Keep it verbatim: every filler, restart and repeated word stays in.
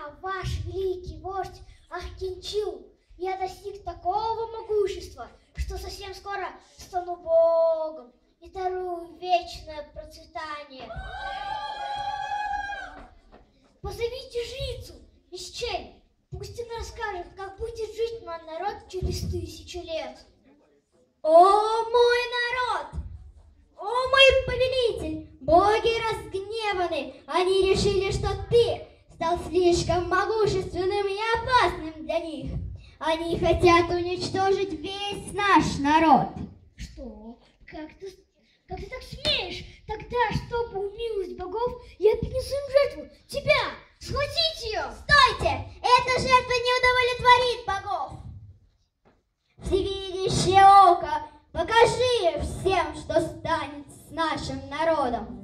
я, ваш великий вождь Ахкинчил, я достиг такого могущества, что совсем скоро стану богом и дарую вечное процветание. Позовите жрицу из Чень, пусть она расскажет, как будет жить мой народ через тысячу лет. О, мой народ! О, мой повелитель! Боги разгневаны! Они решили, что ты стал слишком могущественным и опасным для них. Они хотят уничтожить весь наш народ. Что? Как ты, как ты так смеешь? Тогда, чтобы умилость богов, я принесу им жертву. Тебя! Схватить ее! Стойте! Эта жертва не удовлетворит богов. Всевидящее око, покажи всем, что станет с нашим народом.